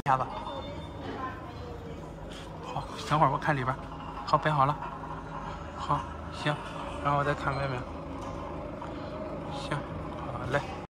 下子。好，等会儿我看里边。好，摆好了。好，行，然后我再看外面。行，好嘞。